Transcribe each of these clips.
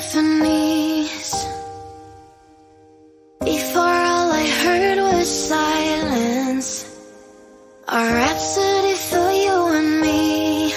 symphonies. Before all I heard was silence, a rhapsody for you and me.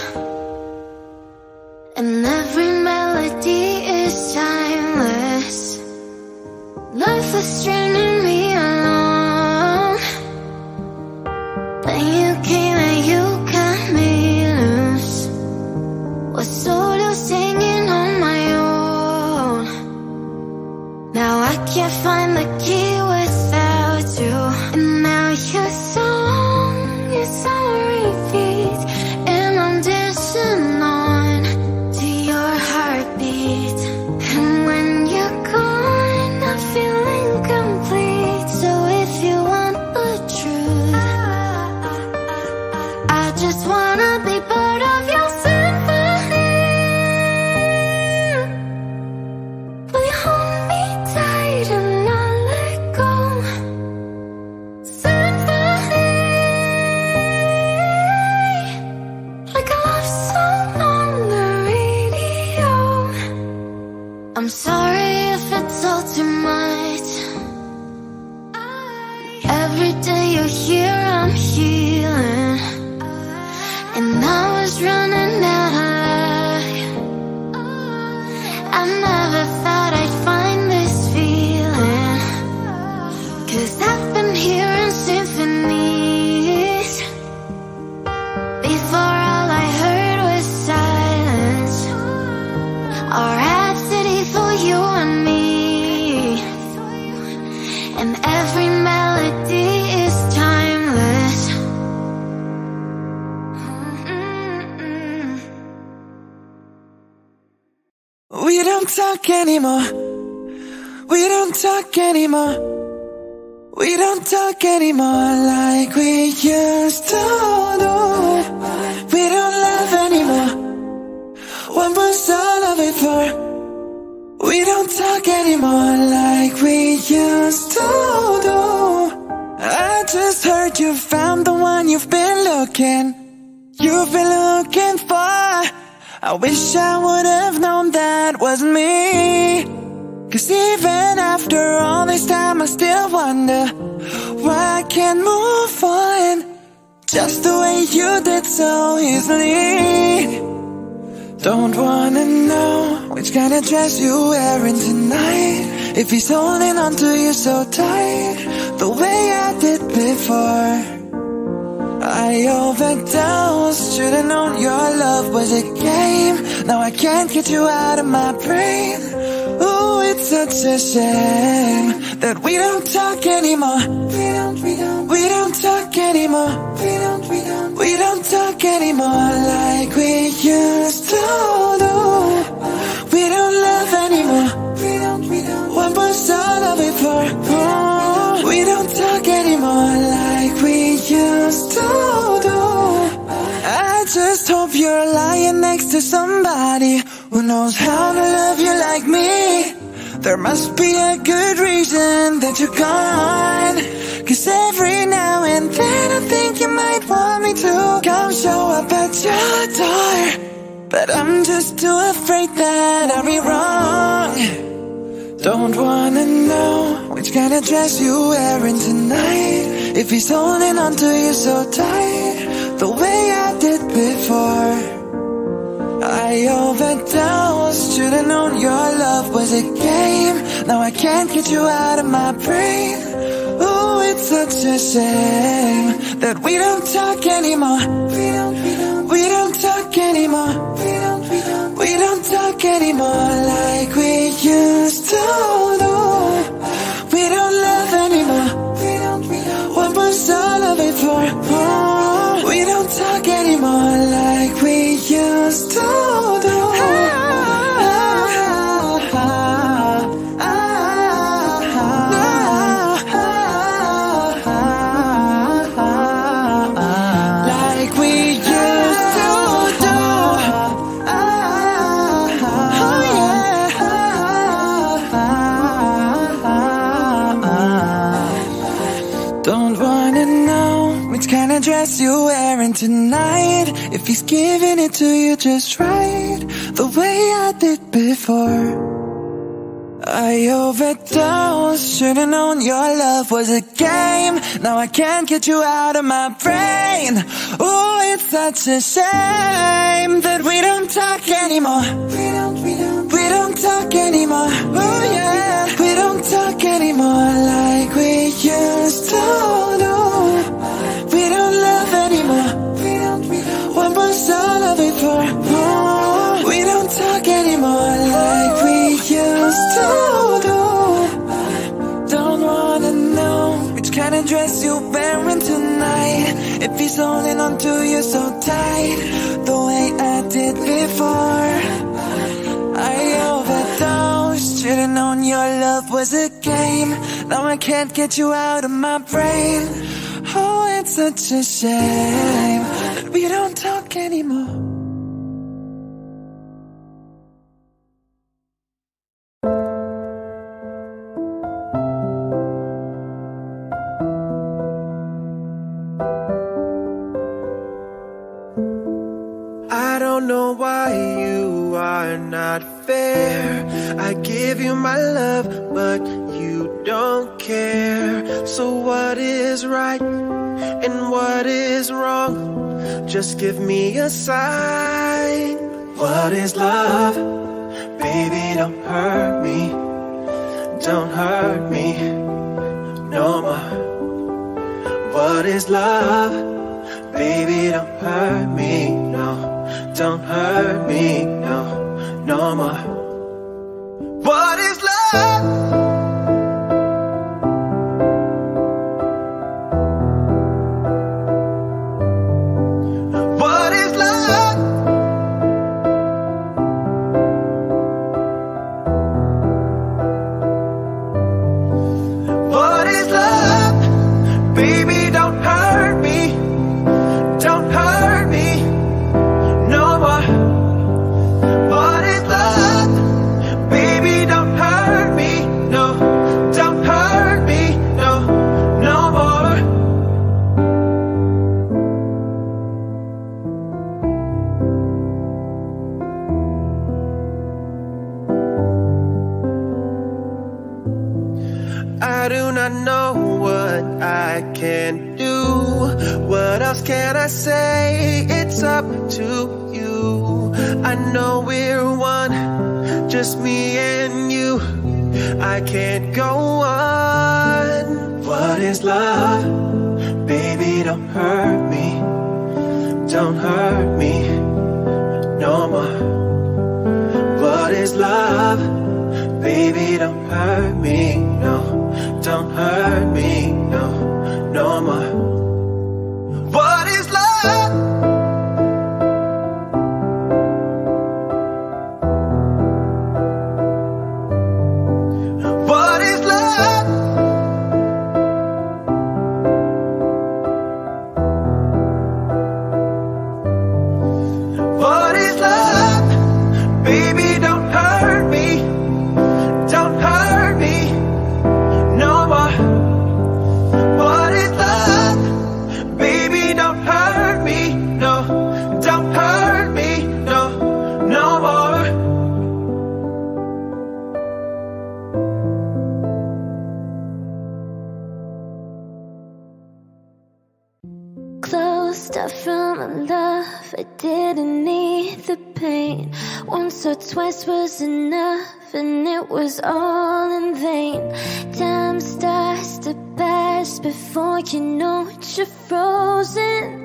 And every melody is timeless. Life was straining me along. Then you came and you cut me loose. Was solo singing on my own. Now I can't find the key without you. And now your song is on repeat, and I'm dancing on to your heartbeat. And when you're gone, I feel incomplete. So if you want the truth, I just wanna be part of your symphony. Will you hold me tight and not let go? Symphony, like a love song on the radio. I'm sorry if it's all too much. Every day you're here, I'm healing. And I was running out of light. I never thought I'd find this feeling, 'cause I've been hearing symphonies. Before all I heard was silence, a rhapsody for you and me. And every melody is timeless. We don't talk anymore. We don't talk anymore. We don't talk anymore like we used to do. We don't love anymore. What was all of it for? We don't talk anymore like we used to do. I just heard you found the one you've been looking for. I wish I would have known that wasn't me. 'Cause even after all this time I still wonder why I can't move on just the way you did so easily. Don't wanna know which kind of dress you're wearing tonight, if he's holding on to you so tight the way I did before. I overdosed, should've known your love was a game. Now I can't get you out of my brain. Ooh, it's such a shame that we don't talk anymore. We don't talk anymore. We don't talk anymore like we used to do. We don't love anymore. What was all of it for? Oh, we don't talk anymore like we used to do. I just hope you're lying next to somebody who knows how to love you like me. There must be a good reason that you're gone, 'cause every now and then I think you might want me to come show up at your door, but I'm just too afraid that I'll be wrong. Don't wanna know which kind of dress you're wearing tonight, if he's holding on to you so tight the way I did before. I overdosed, should've known your love was a game. Now I can't get you out of my brain. Ooh, it's such a shame that we don't talk anymore. We don't talk anymore. We don't talk anymore like we used to do. We don't love anymore. What was all of it for? Oh, we don't talk anymore like we used to do. Like we used to do. Oh yeah. Don't wanna know which kind of dress you're wearing tonight, if he's giving it to you just right the way I did before. I overdosed, should've known your love was a game. Now I can't get you out of my brain. Ooh, it's such a shame that we don't talk anymore. We don't talk anymore. Oh yeah, we don't talk anymore like we used to do. We don't love anymore. What was all of it for? Oh, we don't talk anymore like we used to do. Don't wanna know which kind of dress you're wearing tonight. If he's holding on to you so tight, the way I did before. I overdosed, should've known your love was a game. Now I can't get you out of my brain. Oh, it's such a shame that we don't talk anymore. I don't know why you are not fair. I give you my love, but you don't care. So what is right and what is wrong? Just give me a sign. What is love? Baby, don't hurt me. Don't hurt me no more. What is love? Baby, don't hurt me, no. Don't hurt me, no, no more. What is love? What is love? What is love? Baby, don't hurt me. Don't hurt me no more. What is love? Baby, don't hurt me, no. Don't hurt me, no, no more. I do not know what I can do. What else can I say? It's up to you. I know we're one, just me and you. I can't go on. What is love? Baby, don't hurt me. Don't hurt me no more. What is love? Baby, don't hurt me, no. Don't hurt me, no, no more. What is love? What is love? What is love? Baby, don't hurt me. Don't hurt me no more. What is love? Baby, don't hurt me, no. Don't hurt me, no, no more. Closed up from a love, I didn't need the pain. Once or twice was enough, and it was all in vain. Time starts to pass before you know it, you're frozen.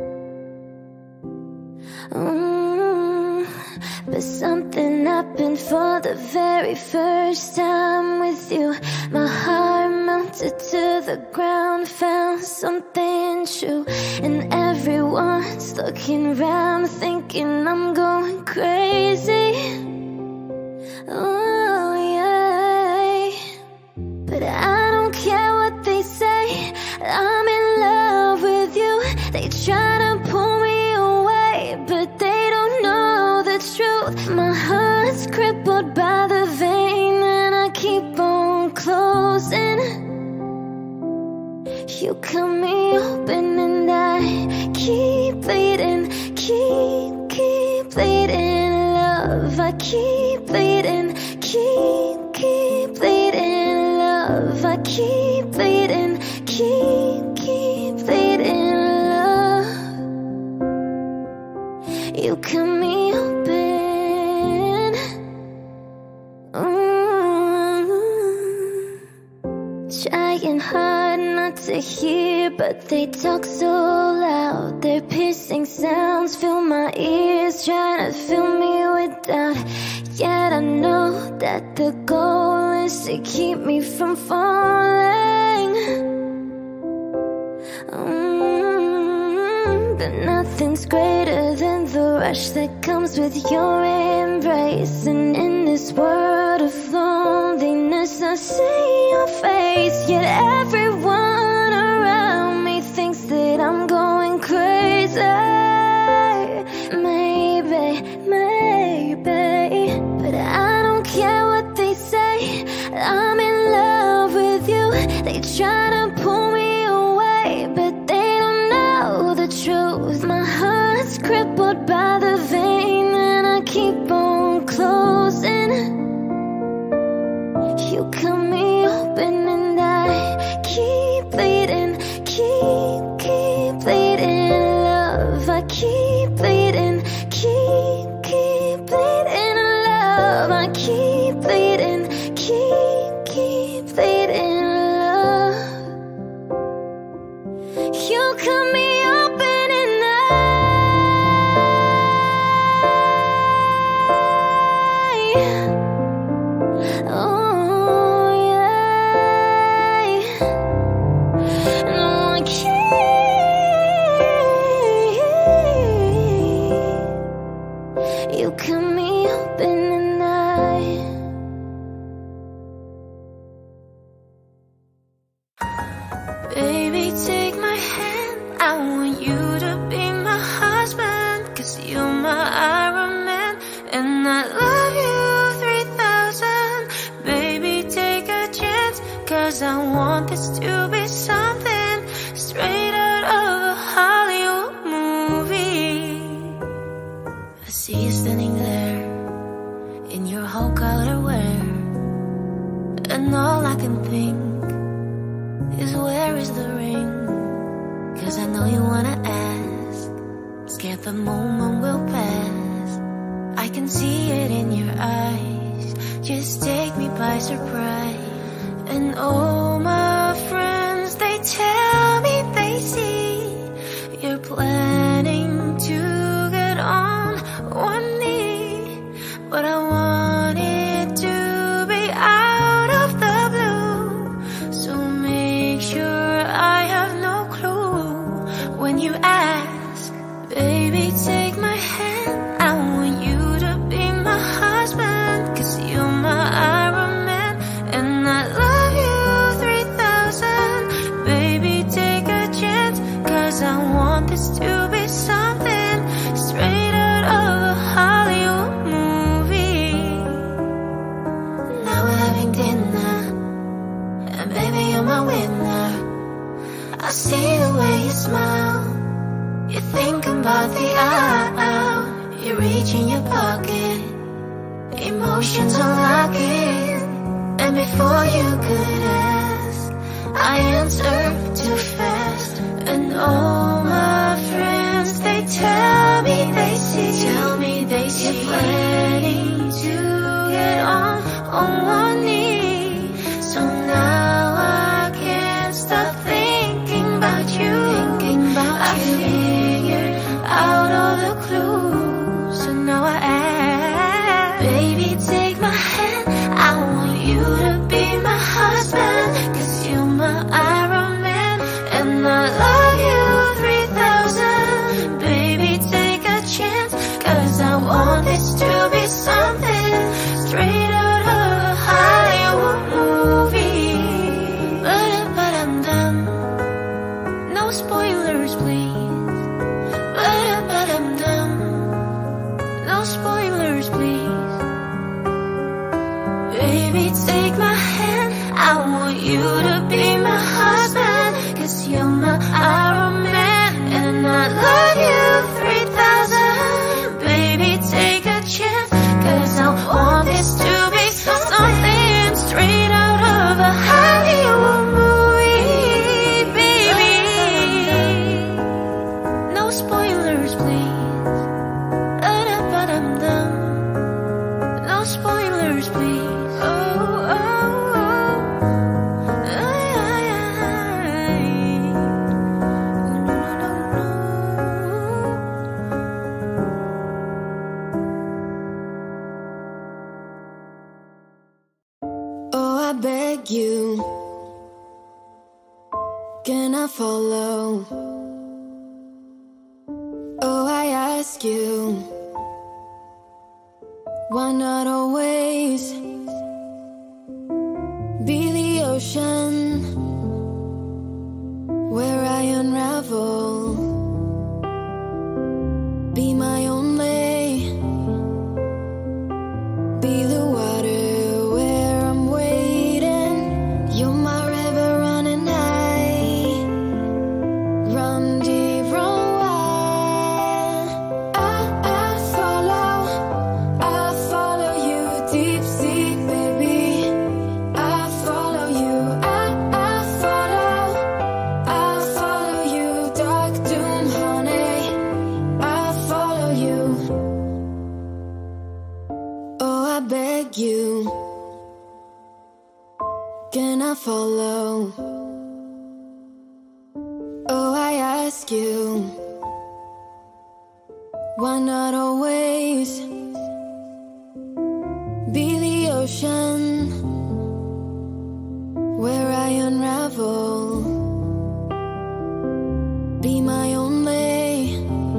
But something happened for the very first time with you. My heart melted to the ground, found something true. And everyone's looking around, thinking I'm going crazy. Oh yeah. But I don't care what they say, I'm in love with you. They try to pull me away, but they don't know the truth. My heart's crippled by the vein, and I keep on closing. You cut me open and I keep bleeding, keep bleeding. Love, I keep bleeding, keep to hear, but they talk so loud. Their piercing sounds fill my ears, trying to fill me with doubt. Yet I know that the goal is to keep me from falling. But nothing's greater than the rush that comes with your embrace. And in this world of loneliness, I see your face. Yet everyone around me thinks that I'm going crazy. Maybe, but I don't care what they say. I'm in love with you. They try to pull me away, but they don't know the truth. My heart's crippled by the vein, and I keep on closing. You cut me open and I keep bleeding, keep bleeding. Love, I keep bleeding, keep bleeding. Love, I keep bleeding, keep bleeding. Love, you cut me open and oh yeah. No, I can't. You cut me open and baby, take my hand. I want you to be my husband, 'cause you're my Iron Man, and I love you 3000. Baby, take a chance, 'cause I want this to be something straight out of a Hollywood movie. I see you standing there in your Hulk outerwear, and all I can think is where is the ring? 'Cause I know you wanna ask, scared the moment will pass. I can see it in your eyes, just take me by surprise. And all my friends, they tell me they see you're planning to get on one knee. But I want it to be out of the blue, so make sure I have no clue when you ask. Baby, take my hand. I want you to be my husband, 'cause you're my Iron Man, and I love you 3000. Baby, take a chance, 'cause I want this to be something straight out of a Hollywood movie. Now we're having dinner, and baby, you're my winner. I see the way you smile, you think about the aisle. You reach in your pocket, emotions unlocking, and before you could ask, I answered too fast. And all my friends, they tell me they see you're planning to get on one knee. So now I can't stop thinking about you. I figured out all the clues, so now I ask. Baby, take my hand. I want you to be my husband, 'cause you're my Iron Man, and I love you 3000. Baby, take a chance, 'cause I want this to be something straight out of a Hollywood movie. But I'm done. No spoilers, please. But I'm done. No spoilers, please. Baby, take my hand. I want you to be my husband, 'cause you're my Iron Man, and I love you 3000. Baby, take a chance, 'cause I want this to be something straight out of a Hollywood movie, baby. No spoilers, please. But I'm done. No spoilers, please. Oh, oh, oh. I beg you, can I follow? Oh, I ask you, why not always be the ocean where I unravel? Be my only, be the water where I'm waiting. You're my river running high, run deep, run wide. I follow you deep sea, baby. I follow you, I follow you, dark doom, honey. I follow you. Oh, I beg you, can I follow? Oh, I ask you, why not always be the ocean where I unravel? Be my only,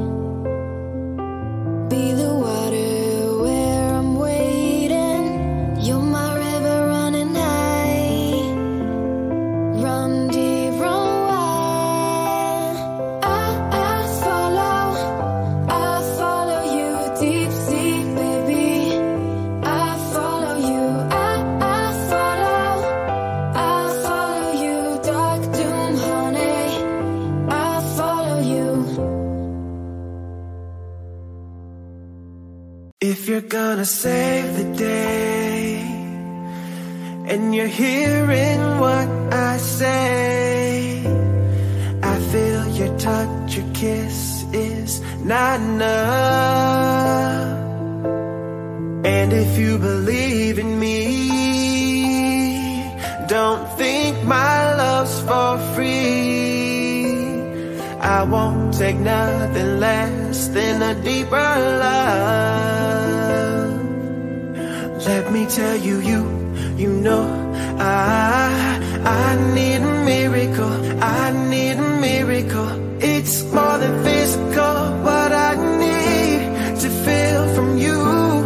be the water where I'm waiting. You're my river running high, run deep, run wide. I follow you deep sea, baby. I follow you, I follow you, dark doom, honey. I follow you. If you're gonna save the day and you're hearing what I say, I feel your touch, your kiss is not enough. And if you believe in me, don't think my love's for free. I won't take nothing less than a deeper love. Let me tell you, you know I need a miracle, I need a miracle. It's more than physical, what I need to feel from you.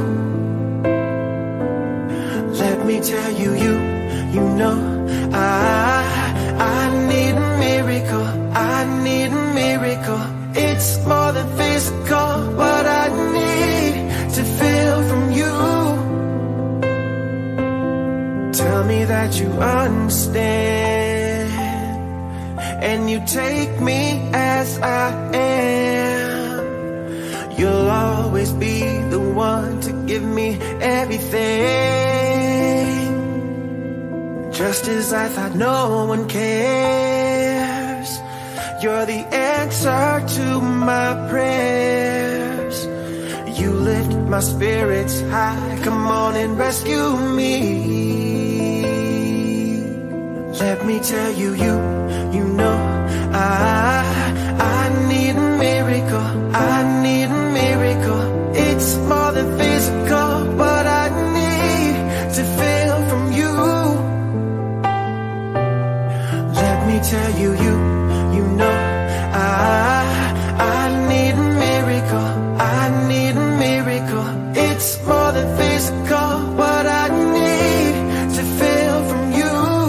Let me tell you, you know I need a miracle, I need a miracle. It's more than physical, what I need to feel from you. Tell me that you understand, and you take me as I am. You'll always be the one to give me everything. Just as I thought no one cares, you're the answer to my prayers. You lift my spirits high, come on and rescue me. Let me tell you, you know I need a miracle, I need a miracle. It's more than physical, what I need to feel from you. Let me tell you, you know I need a miracle, I need a miracle. It's more than physical, what I need to feel from you.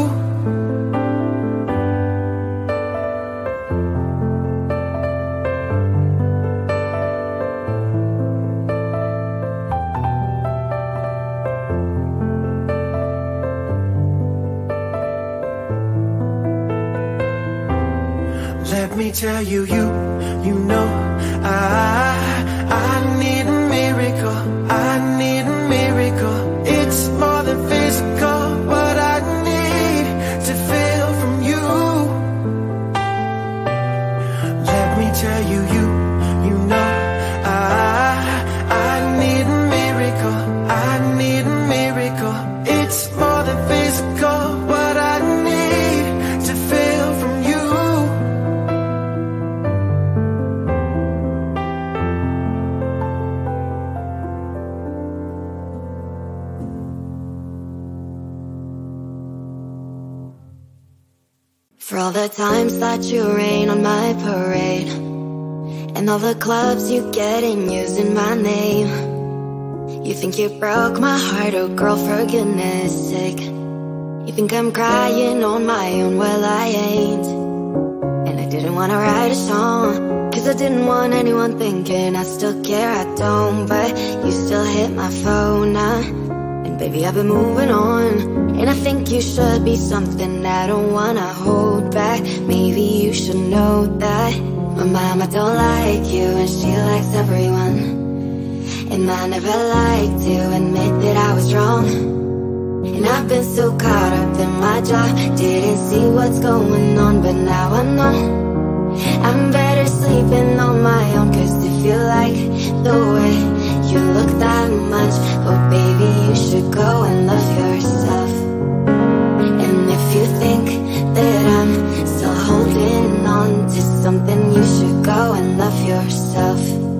Let me tell you, you know I need a miracle, I need a miracle. It's more than physical, what I need to feel from you. Let me tell you, you know I need a miracle, I need a miracle. It's more than physical, what I need to feel from you. For all the times that you rain on my parade, and all the clubs you get in using my name. You think you broke my heart, oh girl, for goodness sake. You think I'm crying on my own, well I ain't. And I didn't wanna write a song, cause I didn't want anyone thinking I still care, I don't. But you still hit my phone now, and baby I've been moving on. And I think you should be something I don't wanna hold back. Maybe you should know that my mama don't like you and she likes everyone. And I never liked to admit that I was wrong. And I've been so caught up in my job, didn't see what's going on, but now I know I'm better sleeping on my own. Cause if you like the way you look that much, oh baby you should go and love yourself. And if you think that I'm still holding on to something, you should go and love yourself.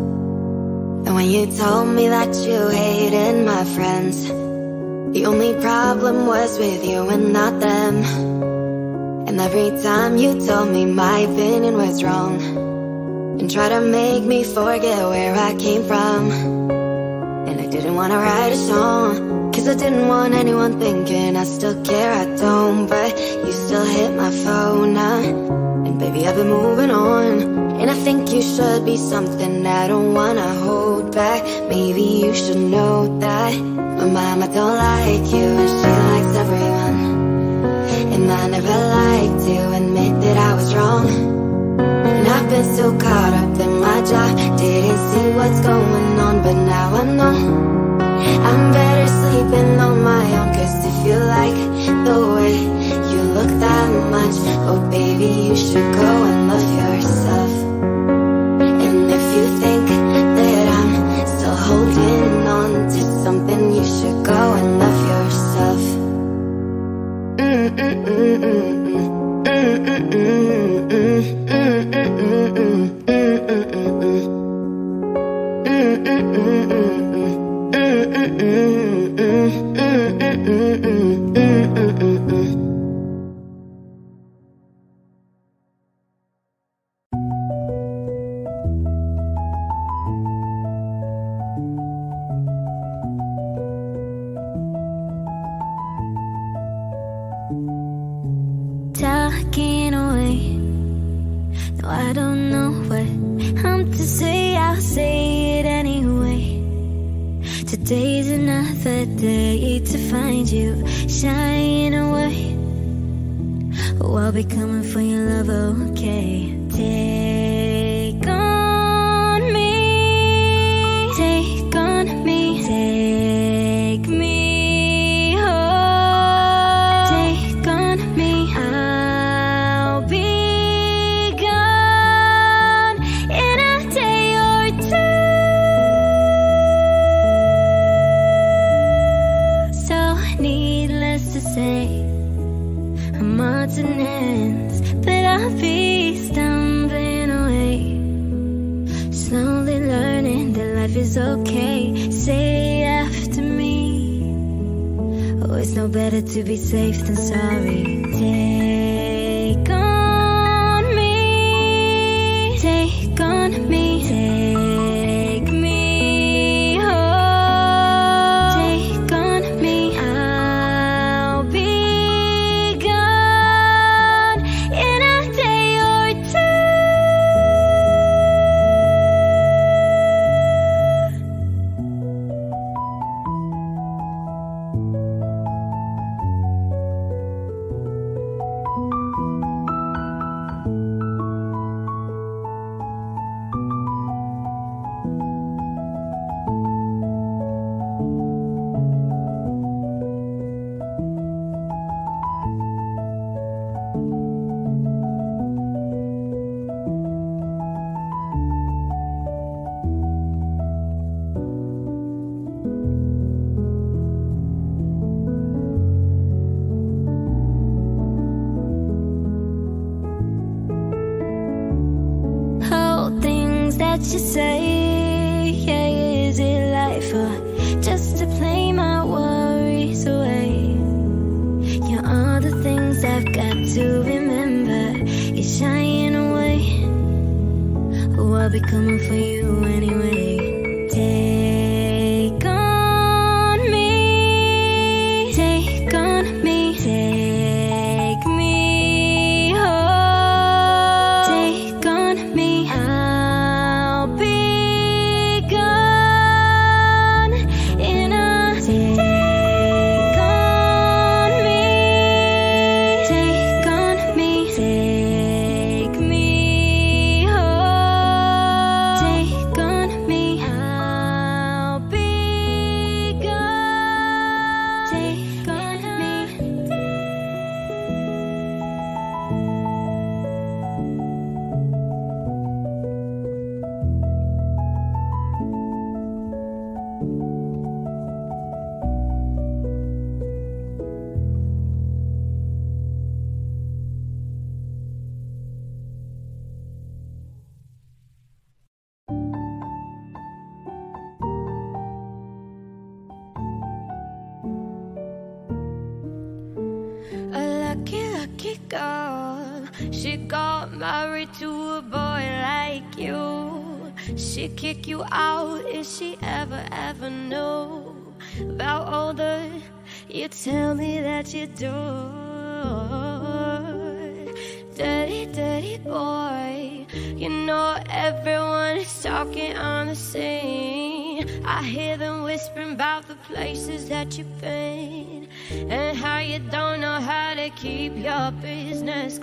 And when you told me that you hated my friends, the only problem was with you and not them. And every time you told me my opinion was wrong, and tried to make me forget where I came from. And I didn't wanna write a song, cause I didn't want anyone thinking I still care, I don't. But you still hit my phone now, and baby I've been moving on. And I think you should be something I don't wanna hold back. Maybe you should know that my mama don't like you and she likes everyone. And I never liked to admit that I was wrong. And I've been so caught up in my job, didn't see what's going on, but now I know I'm better sleeping on my own. Cause if you like the way you look that much, oh baby you should go and love yourself. And if you think that I'm still holding on to something, you should go and love yourself. Talking away, no I don't know what I'm to say, I'll say it anyway. Today's another day to find you shining away. Oh, I'll be coming for your love, okay. Take on me, take on me, take me home, take on me. I'll be gone in a day or two. So needless to say, I'm odds and ends, but I'll be stumbling away, slowly learning that life is okay. Say after me, oh, it's no better to be safe than sorry. Take on me, take on me, take me home, take on me. I'll be gone in a day or that you say, yeah, is it life or just to play my worries away? You're all the things I've got to remember. I'll be coming for you anyway. Take on me, take on me, take me home. Take on me, I'll be gone in a take on me, take on me, take me home. Take on me, I'll be gone. Take on me. A lucky, lucky girl. She got married to a boy like you. She'd kick you out if she ever knew about all the you tell me that you do. Dirty, dirty boy. You know everyone is talking on the scene. I hear them whispering about the places that you've been and how you don't know how to keep your business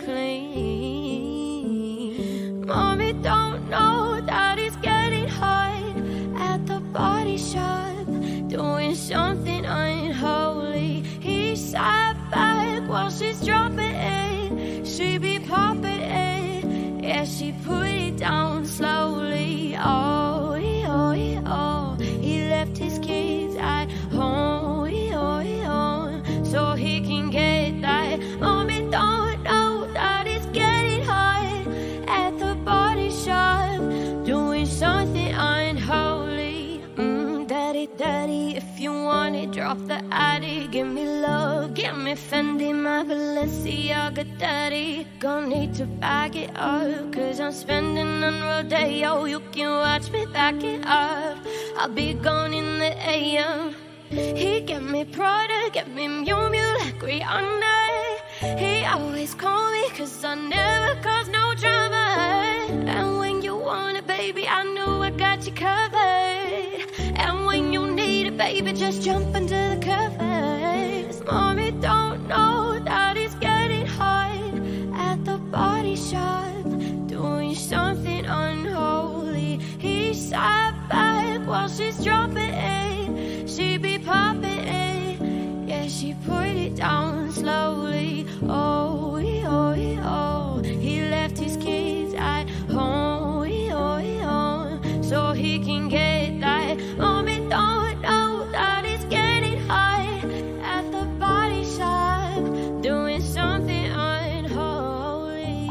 clean. Mommy don't know that he's getting hot at the body shop, doing something unholy. He sat back while she's dropping it. She be popping it, yeah, she put it down slowly. Oh, oh, oh. He left his kids at home, so he can get that. Mommy don't know that it's getting hot at the body shop, doing something unholy. Daddy, daddy, if you want it, drop the addy. Give me love, give me Fendi, my Balenciaga daddy. Gonna need to back it up, cause I'm spending on Rodeo. You can watch me back it up, I'll be gone in the AM. He get me Prada, get me Miu Miu like Rihanna. He always call me cause I never cause no drama. And when you want it, baby, I know I got you covered. And when you need it, baby, just jump into the covers. Mommy don't know that it's getting hot at the body shop, doing something unholy. He sat back while she's dropping it. She be popping it, yeah, she put it down slowly. Oh, oh, oh. He left his kids at home, so he can get that. Mommy don't know that it's getting hot at the body shop, doing something unholy.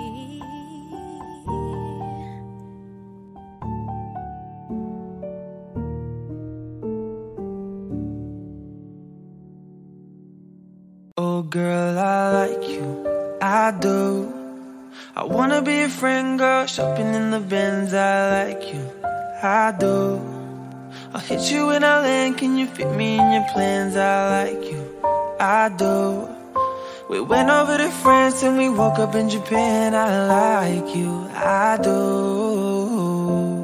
Oh girl, I like you, I do. I wanna be a friend, girl, shopping in the Benz. I like you, I do. I'll hit you when I land, can you fit me in your plans? I like you, I do. We went over to France and we woke up in Japan. I like you, I do.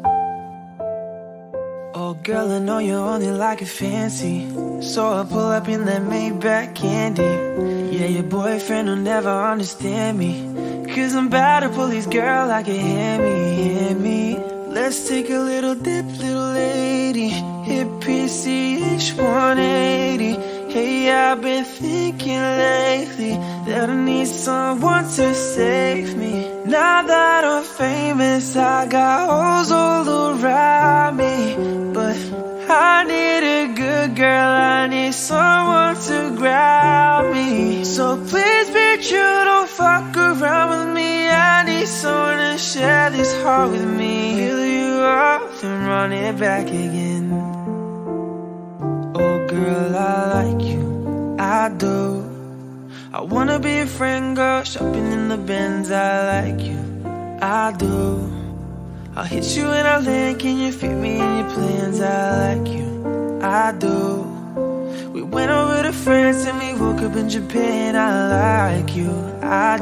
Oh girl, I know you only like it fancy, so I pull up in that Maybach candy. Yeah, your boyfriend will never understand me, cause I'm bad at police, girl, I can hear me. Let's take a little dip, little lady. Hit PCH 180. Hey, I've been thinking lately that I need someone to save me. Now that I'm famous, I got hoes all around me, but I need a good girl, I need someone to grab me. So please be true, don't fuck around with me. I need someone to share this heart with me. Fill you up and run it back again. Oh girl, I like you, I do. I wanna be a friend, girl, shopping in the Benz. I like you, I do. I'll hit you and I'll land. Can you fit me in your plans? I like you, I do. We went over to France and we woke up in Japan. I like you, I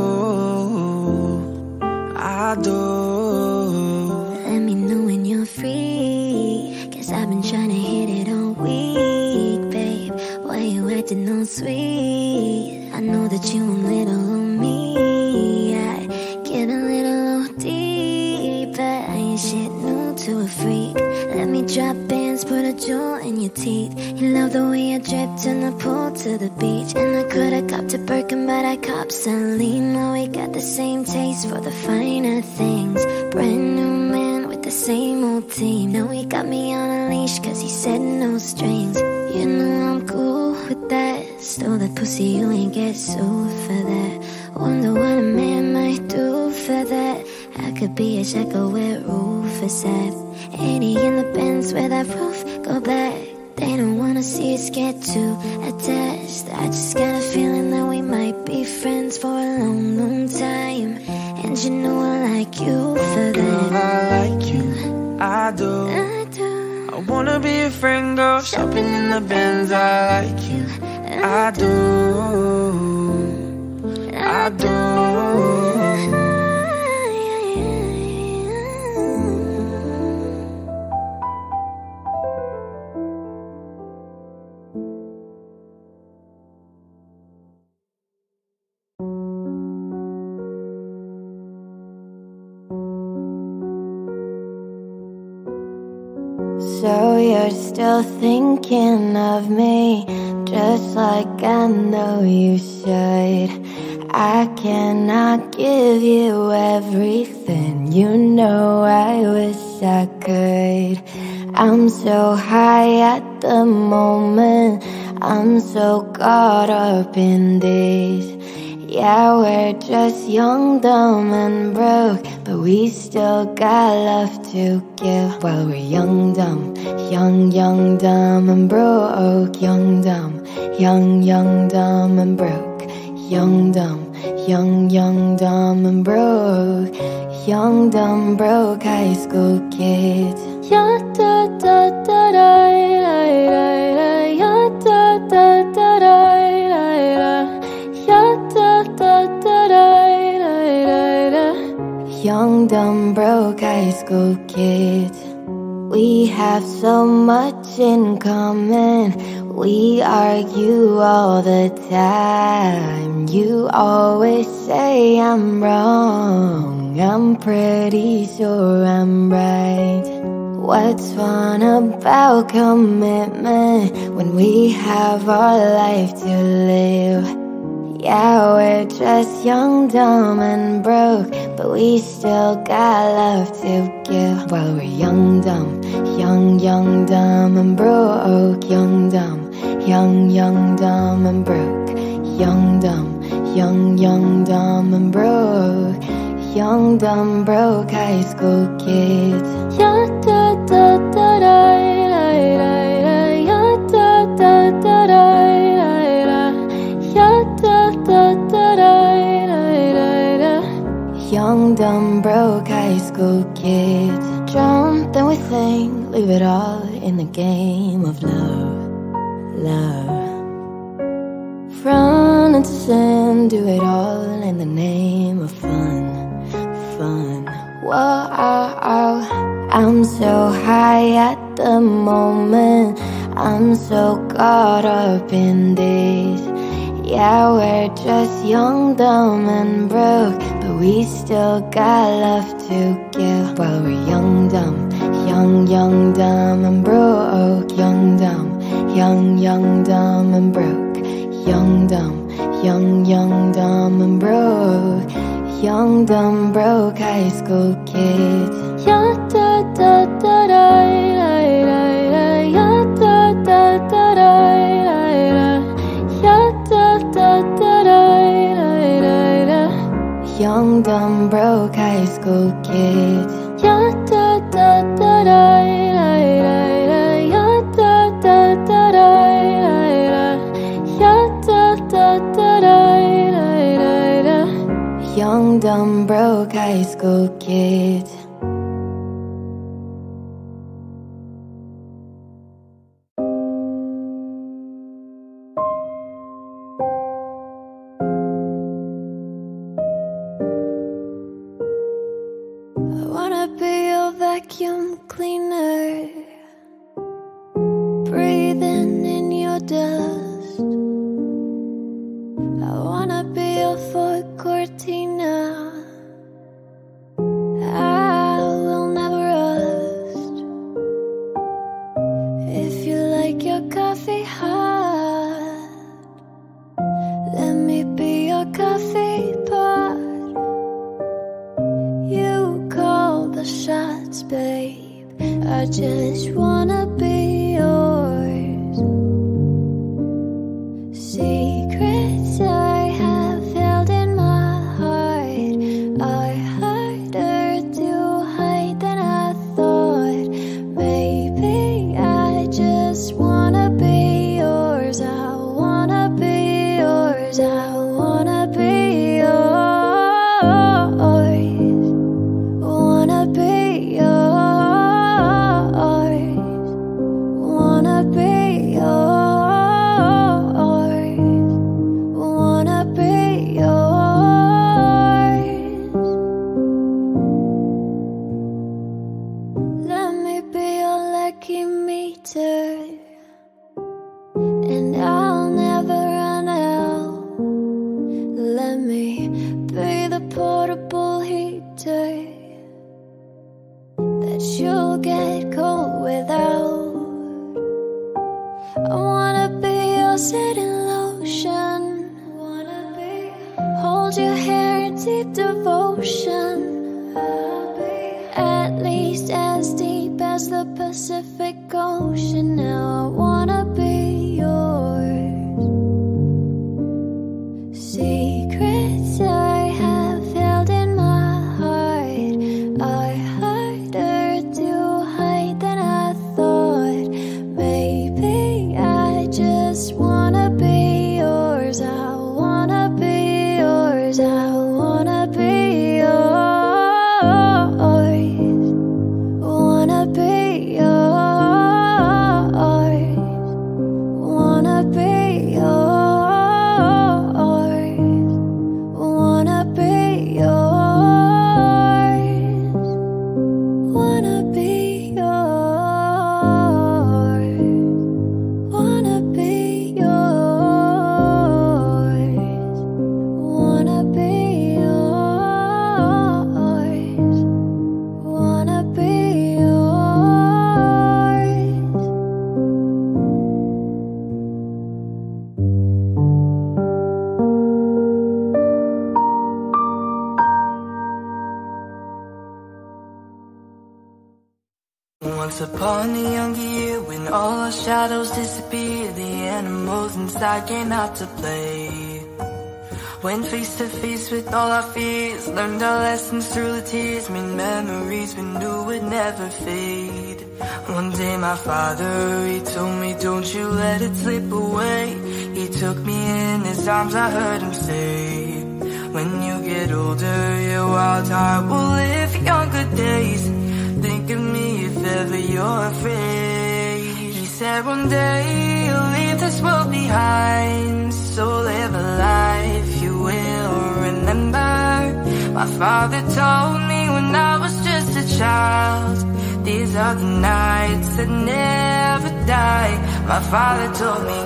do, I do. Let me know when you're free, 'cause I've been trying to hit it all week, babe. Why you acting all sweet? I know that you want little of me. I get a little OD, but I ain't shit new to a freak. Let me drop bands, put a jewel in your teeth. You love the way I dripped in the pool to the beach. And I could've copped a Birkin, but I copped Celine. Now we got the same taste for the finer things. Brand new man with the same old team. Now he got me on a leash 'cause he said no strings. You know I'm cool with that. Stole that pussy, you ain't get sued for that. Wonder what a man might do for that. I could be a shackle where roof is at. 80 in the Benz where that roof go back. They don't wanna see us get too attached. I just got a feeling that we might be friends for a long, long time. And you know I like you for that. Girl, I like you, I do. I do. I wanna be a friend, go shopping in the Benz. I like you, I do, I do. So you're still thinking of me, just like I know you should. I cannot give you everything, you know I wish I could. I'm so high at the moment, I'm so caught up in this. Yeah, we're just young, dumb and broke, but we still got love to give. Well, we're young, dumb, young, dumb and broke. Young, dumb, dumb and broke. Young, dumb, dumb and broke. Young, dumb, broke high school kids. Ya da da da da da da, ya da da da da da. Young, dumb, broke high school kids. We have so much in common. We argue all the time. You always say I'm wrong. I'm pretty sure I'm right. What's fun about commitment when we have our life to live? Yeah, we're just young, dumb and broke, but we still got love to give. Well, we're young, dumb and broke. Young, dumb and broke. Young, dumb and broke. Young, dumb, broke high school kids. Ya da da da da da, ya da da da da da, ya da da da da da. Young, dumb, broke high school kids. Jump, then we think, leave it all in the game of love, love. Run into sin, do it all in the name of fun, fun. Whoa, I'm so high at the moment, I'm so caught up in this. Yeah, we're just young, dumb and broke, but we still got love to give. Well, we're young, dumb and broke. Young, dumb and broke. Young, dumb and broke. Young, dumb, broke high school kids. Ya da da da da da, ya da da da da, ya da da da da. Young, dumb, broke high school kids. Ya da da da da da, ya da da da da, ya da da da da. Young, dumb, broke high school kids. sit in lotion. Hold your hair in deep devotion. At least as deep as the Pacific Ocean. Now I wanna be yours. Secrets I have held in my heart are harder to hide than I thought. Maybe I just wanna be yours. I wanna be yours. I wanna be yours. Wanna be yours. Wanna be yours. Wanna be yours. Wanna be yours. Wanna be yours. Wanna be yours. Wanna be yours. Once upon a younger year, when all our shadows disappeared, the animals inside came out to play. Went face to face with all our fears, learned our lessons through the tears, made memories we knew would never fade. One day my father, he told me, don't you let it slip away. He took me in his arms, I heard him say, when you get older, your wild heart will live younger days. Think of me if ever you're afraid. He said one day you'll leave this world behind, so live a life you will remember. My father told me when I was just a child, these are the nights that never die. My father told me.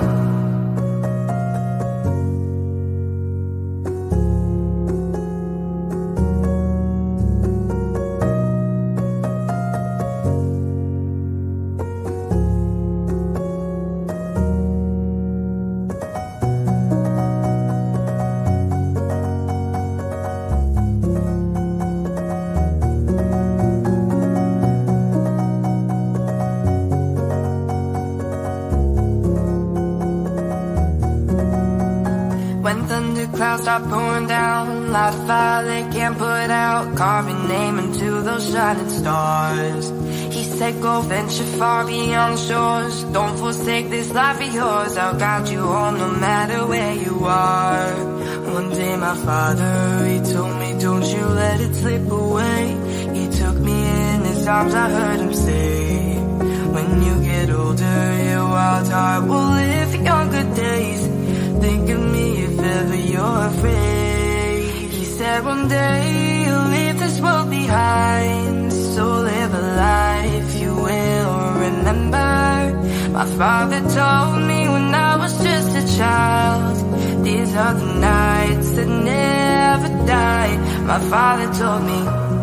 When thunderclouds start pouring down, light a fire they can't put out, carve your name into those shining stars. He said go venture far beyond the shores, don't forsake this life of yours, I'll guide you home no matter where you are. One day my father, he told me, don't you let it slip away. He took me in his arms, I heard him say, when you get older, your wild heart will live younger days. Think of me if ever you're afraid. He said one day you'll leave this world behind, so live a life you will remember. My father told me when I was just a child, these are the nights that never die. My father told me.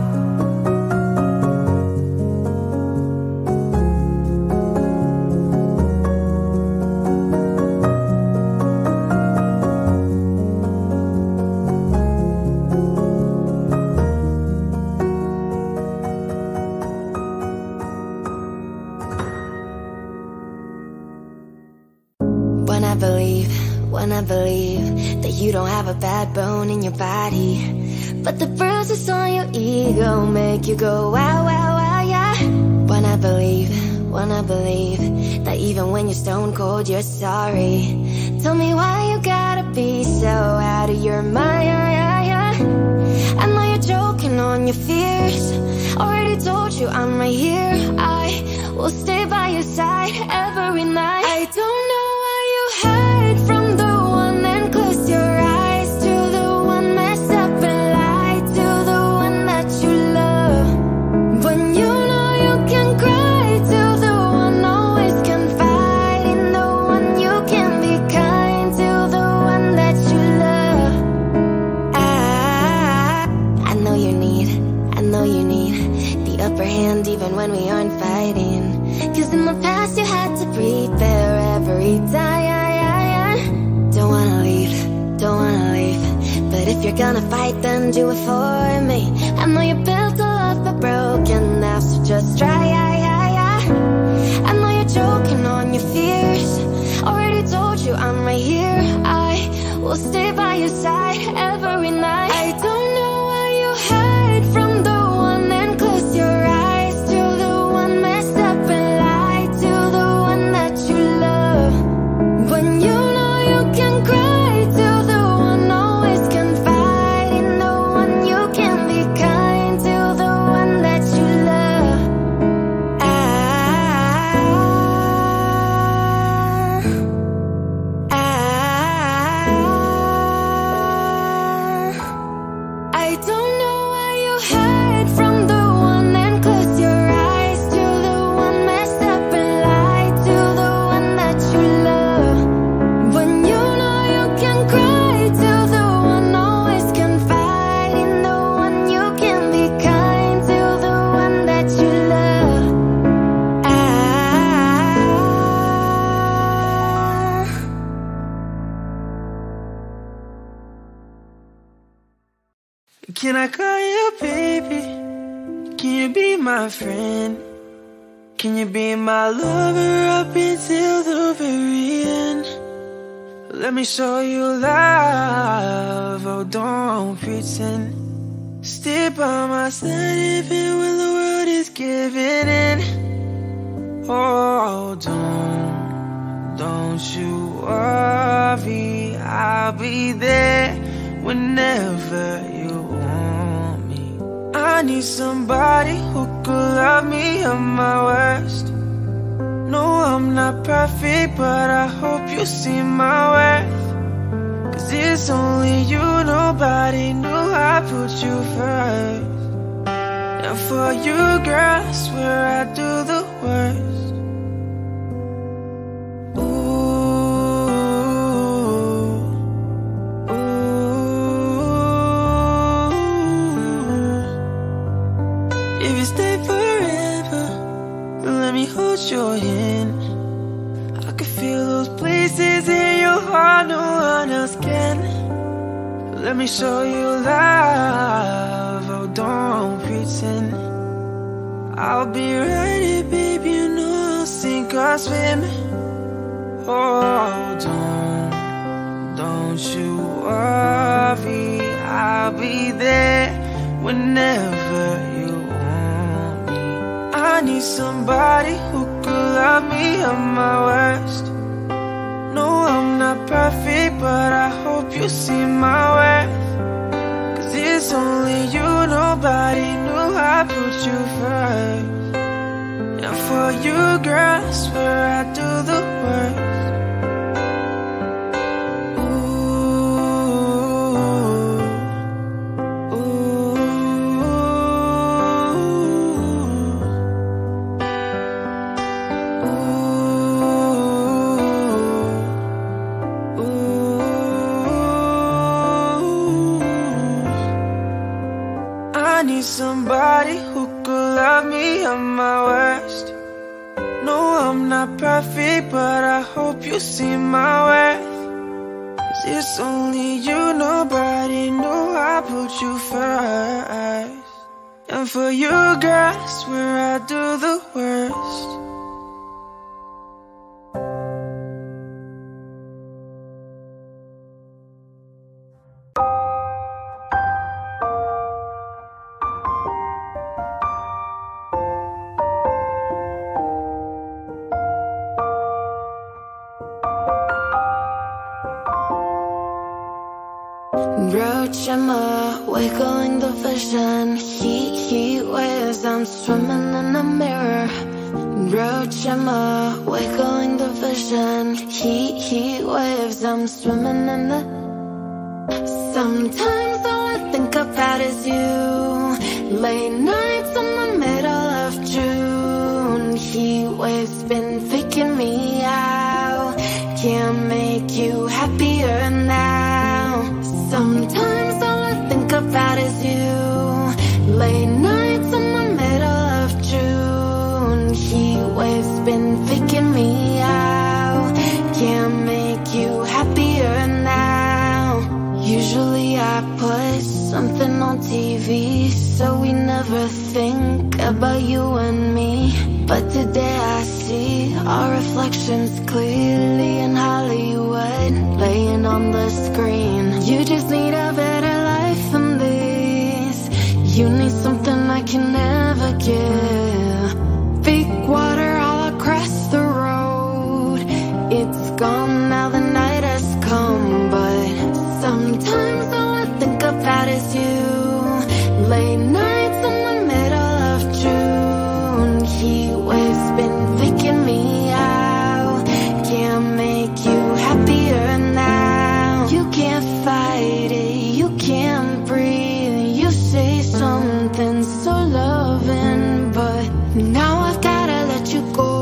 When I believe that you don't have a bad bone in your body, but the bruises on your ego make you go wow, wow, wow, yeah. When I believe that even when you're stone cold, you're sorry. Tell me why you gotta be so out of your mind. I know you're joking on your fears, already told you I'm right here. I will stay by your side every night. I don't know why you hide from the one and close your eyes to the one messed up and lied to the one that you love. When you know you can cry to the one always confide in the one you can be kind to the one that you love. I know you need the upper hand even when we aren't fighting. 'Cause in the past you had to prepare every you're gonna fight, then do it for me. I know you're built to love but broken now, so just try. I know you're joking on your fears. Already told you I'm right here. I will stay by your side every night. I don't know why you hide from the one and close your eyes to the one messed up and lied to the one that you love. When you know you can cry to the one always confide in the one you can be kind to the one that you love. I don't know why you hide from the one and close your eyes to the one messed up and lied to the one that you love. When you know you can cry to the one always confide in the one you can be kind to the one that you love. Can I call you baby? Can you be my friend? Can you be my lover up until the very end? Let me show you love, oh don't pretend. Stay by my side even when the world is giving in. Oh don't you worry, I'll be there whenever you want me. I need somebody who could love me at my worst. No, I'm not perfect, but I hope you see my worth. 'Cause it's only you, nobody knew I put you first. And for you, girl, I swear I do the worst. If you stay forever, let me hold your hand. I can feel those places in your heart no one else can. Let me show you love, oh don't pretend. I'll be right here, baby, you know I'll sink or swim. Oh don't you worry, I'll be there whenever you want me. I need somebody who could love me at my worst. No, I'm not perfect, but I hope you see my worth. 'Cause it's only you, nobody knew I put you first. And for you, girl, I swear I do the worst. I need somebody who could love me at my worst. No, I'm not perfect, but I hope you see my worth. 'Cause it's only you, nobody knew I put you first. And for you, girl, I swear I do the worst. Roach, I'm wiggling the vision. Heat waves, I'm swimming in the mirror. Roach, I'm wiggling the vision. Heat waves, I'm swimming in the. Sometimes all I think about is you. Late nights in the middle of June. Heat waves been faking me out. Can't make you happier now. Sometimes all I think about is you. Late nights in the middle of June. Heat waves been faking me out. Can't make you happier now. Usually I put feast, so we never think about you and me. But today I see our reflections clearly in Hollywood, laying on the screen. You just need a better life than this. You need something I can never give. Fake water all across the road. It's gone now, the night has come, but sometimes all I think about is you. Late nights in the middle of June, heat waves been faking me out. Can't make you happier now. You can't fight it, you can't breathe. You say something so loving, but now I've gotta let you go.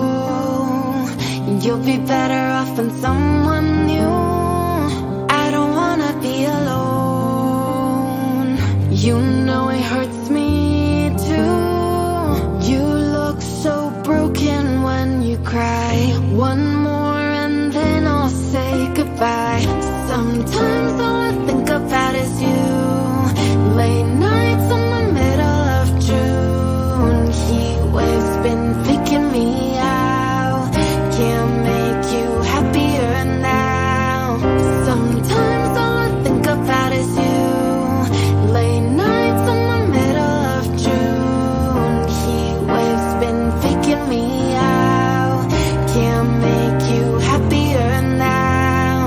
You'll be better off in someone new. I don't wanna be alone. You know it hurts me too. You look so broken when you cry. One more and then I'll say goodbye. Sometimes all I think about is you. Late nights in the middle of June, heat waves been faking me out. Can't make you happier now. Sometimes all I think about is you. Late nights in the middle of June, heat waves been faking me out. Can't make you happier now.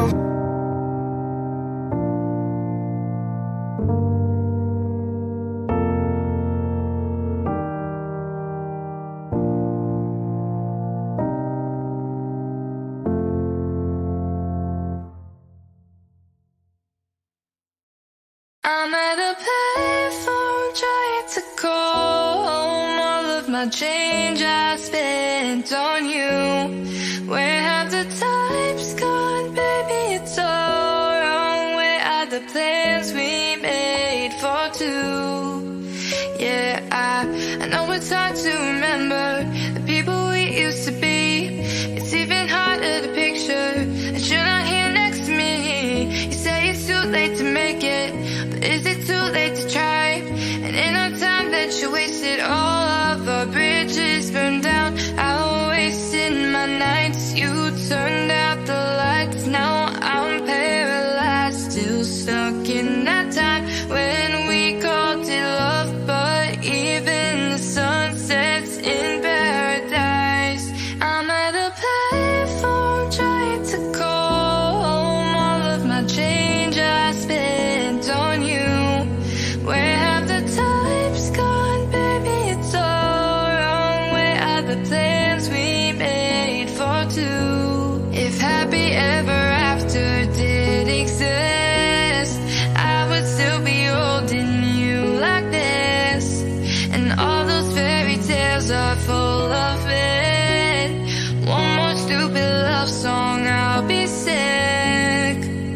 I'm at a payphone trying to call home. All of my change I spent on you. Where have the times gone, baby? It's all wrong. Where are the plans we made for two? Yeah, I know it's hard to remember the people we used to be. It's even harder to picture that you're not here next to me. You say it's too late to make it, but is it too late to try? And in our time that you wasted, all of our bridges burned down. I wasted my nights, you turned out the lights. Now I'm paralyzed, still stuck in that time when we called it love. But even the sun sets in paradise. I'm at a payphone trying to call home. All of my change I spent on you. Where have the times gone, baby? It's all wrong. Where are the plans we made for two? If happy ever after did exist, I would still be holding you like this. And all those fairy tales are full of it. One more stupid love song, I'll be sick.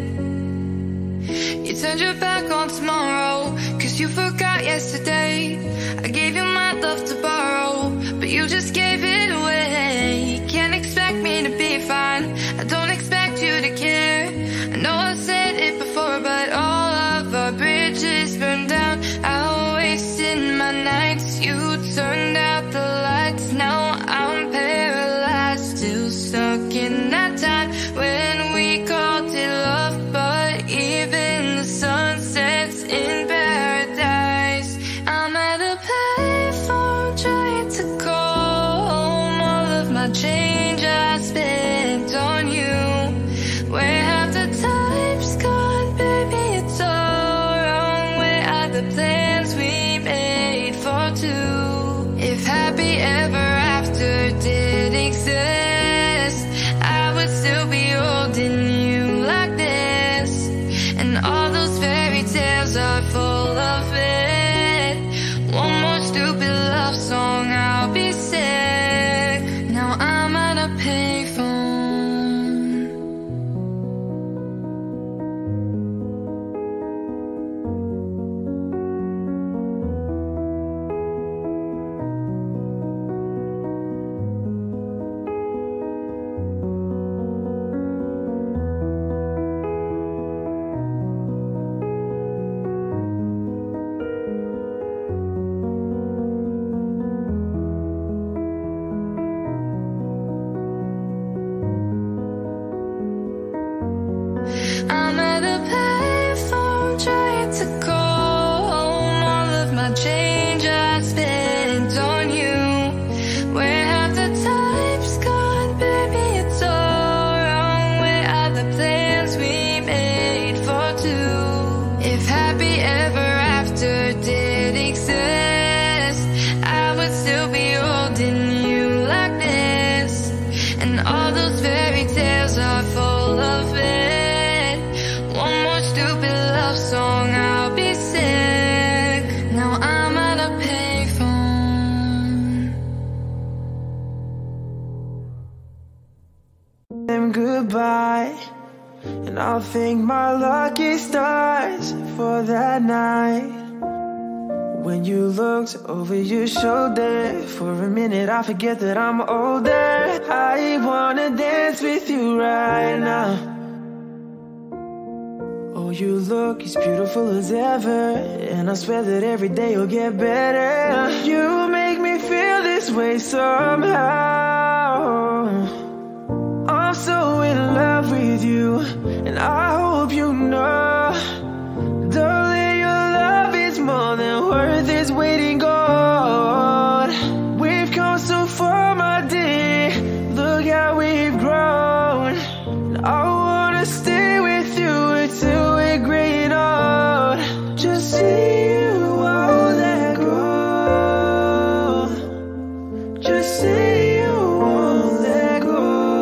You turned your back on tomorrow, cause you forgot yesterday. I gave you my love to borrow, but you just gave it away. You can't expect me to be fine, I don't expect you to care. I know I said it before, but all of our bridges burned down. I wasted my nights, you turned out the lights. Now I'm paralyzed, still stuck in that time when we called it love. But even the sun sets in paradise. I'm at a payphone trying to call I'm at a payphone trying to call home. All of my change I spent on you. Where have the times gone, baby? It's all wrong. Where are the plans we made for two? If happy ever after did exist, I would still be holding you like this. And all those fairy tales are full of it. One more stupid love song, I'll be sick. Now I'm at a payphone. Goodbye, and I'll thank my lucky stars for that night when you looked over your shoulder. For a minute I forget that I'm older. I wanna dance with you right now. Oh, you look as beautiful as ever, and I swear that every day you'll get better. You make me feel this way somehow. I'm so in love with you, and I hope you know, darling, your love is more than worth its weight in gold. We've come so far, my dear, look how we've grown. I wanna stay with you until we're gray and old. Just see you won't let go. Just see you won't let go.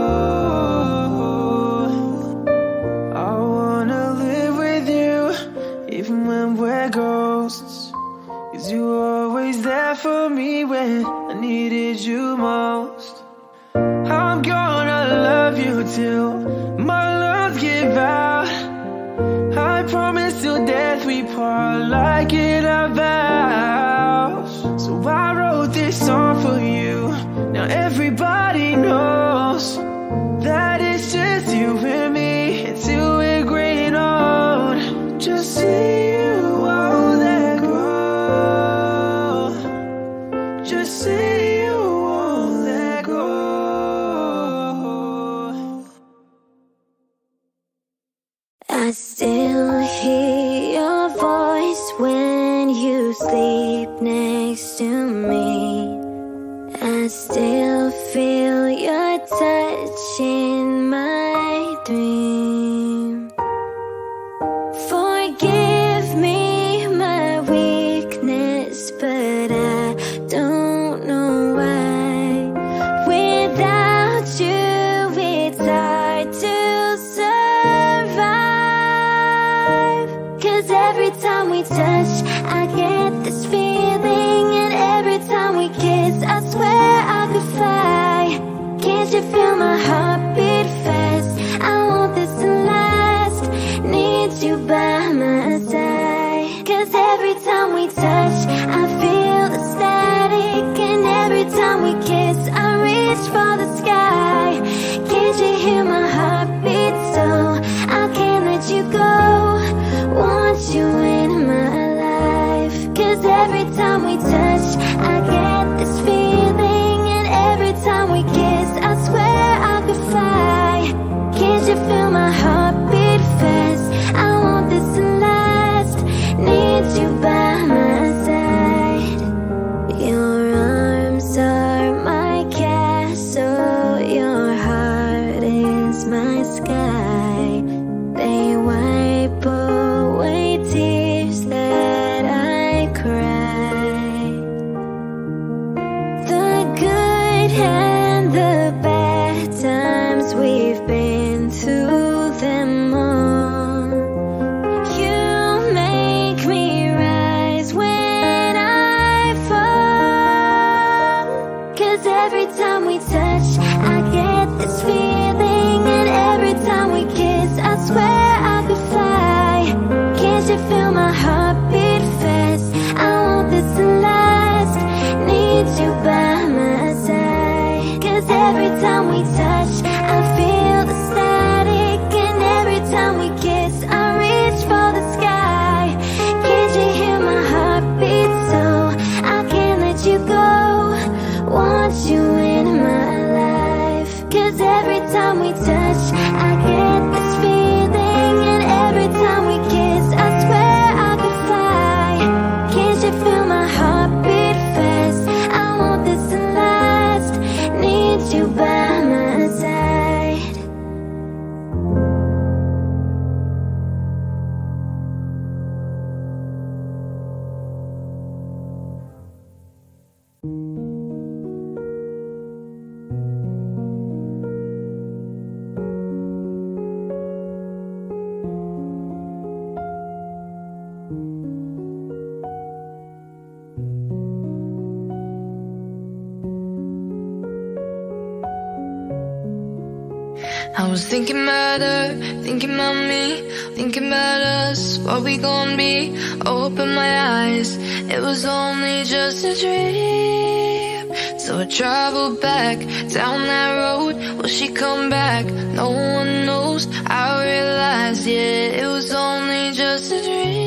Even when we're ghosts, 'cause you were always there for me when I needed you most. I'm gonna love you till my lungs give out. I promise till death we part, like in our vows. So I wrote this song for you. Now everybody knows that it's just you and me until we're gray and old. Just see you won't let go. Just see you won't let go. I still hear your voice when you sleep next to me. I still feel your touch in my dream. Forgive me my weakness, but I don't know why. Without you, it's hard to survive. 'Cause every time we touch, I get this feeling, and every time we kiss, I swear I could fly. Can't you feel my heartbeat fast? I want this to last. Need you by my side. 'Cause every time we touch, I feel the static, and every time we kiss, I reach for the sky. Can't you hear my heartbeat? So I can't let you go. Want you in my life. 'Cause every time we touch, I get this feeling, and every time we kiss, I swear I could fly. Can't you feel my heartbeat fast? I want this to last. Need you by my side. Your arms are my castle. Your heart is my sky. They wipe away tears that I cry. The good and the bad times we've been through them I was thinking about her, thinking about me, thinking about us, what we gon' be. Open my eyes, it was only just a dream. So I traveled back down that road. Will she come back? No one knows. I realized, yeah, it was only just a dream.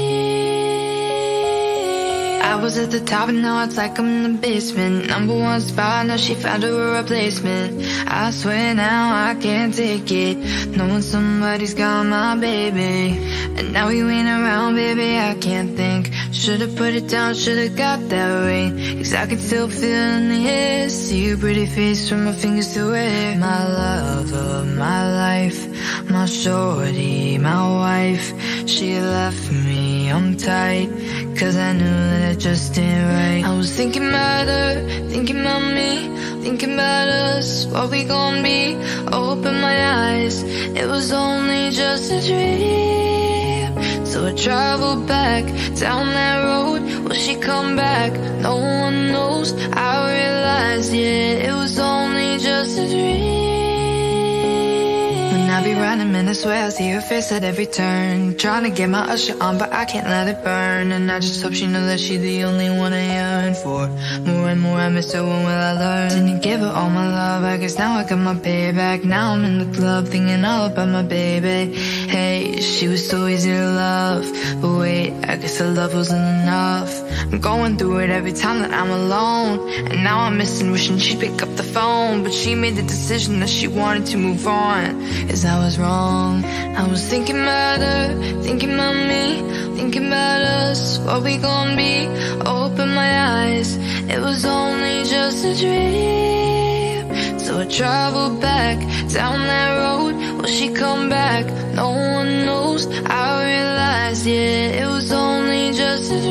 I was at the top and now it's like I'm in the basement. #1 spot, now she found her a replacement. I swear now I can't take it, knowing somebody's got my baby. And now you ain't around, baby, I can't think. Should've put it down, should've got that ring. 'Cause I can still feel it in the air. See your pretty face from my fingers to hair. My love of my life, my shorty, my wife. She left me, I'm tight, 'cause I knew that it just ain't right. I was thinking about her, thinking about me, thinking about us, what we gon' be. Open my eyes, it was only just a dream. So I traveled back down that road. Will she come back? No one knows. I realized, yeah, it was only just a dream. When I be running, man, I swear I see her face at every turn. Trying to get my Usher on, but I can't let it burn. And I just hope she knows that she's the only one I yearn for. More and more I miss her, when will I learn? Didn't give her all my love, I guess now I got my payback. Now I'm in the club thinking all about my baby. Hey, she was so easy to love, but wait, I guess her love wasn't enough. I'm going through it every time that I'm alone, and now I'm missing, wishing she'd pick up the phone. But she made the decision that she wanted to move on, 'cause I was wrong. I was thinking about her, thinking about me, thinking about us, what we gon' be. Open my eyes, it was only just a dream. So I traveled back down that road. Will she come back? No one knows. I realized, yeah, it was only just a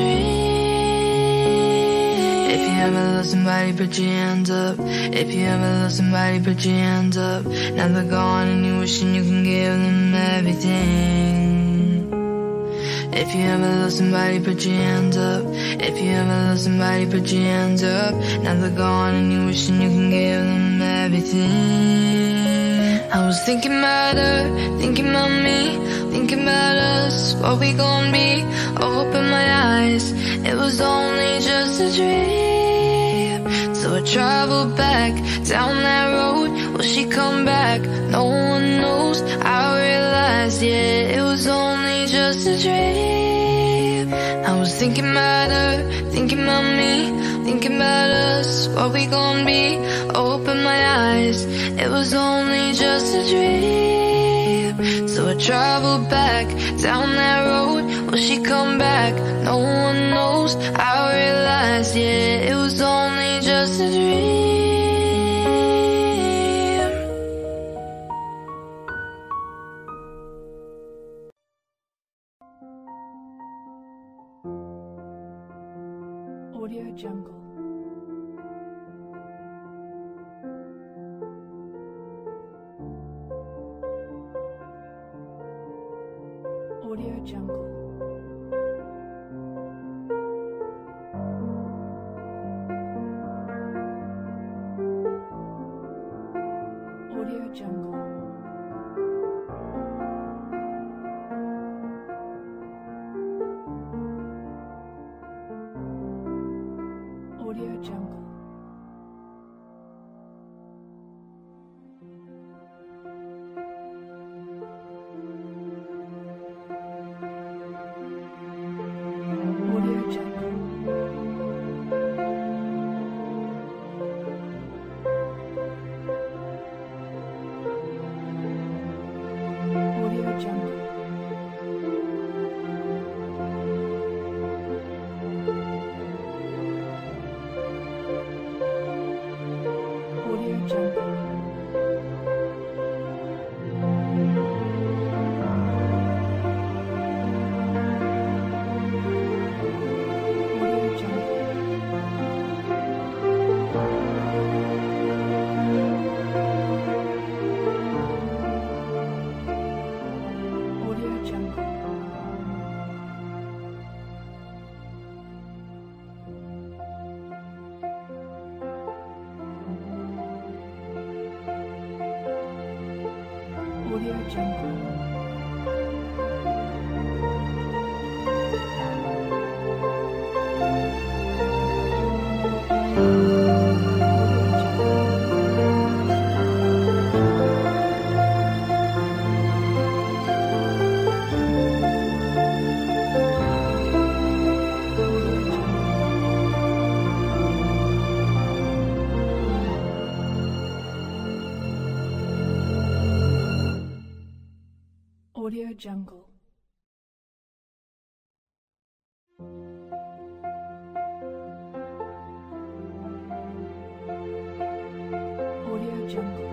dream. If you ever love somebody, put your hands up. If you ever love somebody, put your hands up. Now they're gone and you're wishing you can give them everything. If you ever love somebody, put your hands up. If you ever love somebody, put your hands up. Now they're gone and you're wishing you can give them everything. I was thinking about her, thinking about me, thinking about us, what we gon' be. Open my eyes, it was only just a dream. So I traveled back down that road. Will she come back? No one knows. I realized, yeah, it was only just a dream. I was thinking about her, thinking about me, thinking about us, what we gon' be. Open my eyes, it was only just a dream. So I traveled back down that road. Will she come back? No one knows. I realized, yeah, it was only just a dream. Audio Jungle. Audio Jungle. Audio Jungle. Audio Jungle. Audio Jungle. Audio Jungle. Audio Jungle. Audio Jungle. Audio Jungle. Audio Jungle.